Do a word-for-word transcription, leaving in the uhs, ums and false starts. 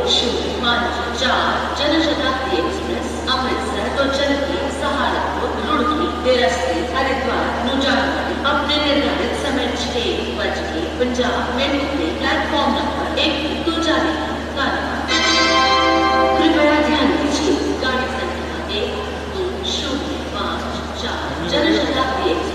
शून्य पाँच चार जनशताब्दी एक्सप्रेस अमृतसर तो चलती सहारनपुर रुड़की के रास्ते हरिद्वार नु जाने वाली अपने निर्धारित समय छह बज के पंजाब मिनट में प्लेटफॉर्म नंबर एक दो जाने की कृपया ध्यान दीजिए गाड़ी संख्या एक दो शून्य पाँच चार जनशताब्दी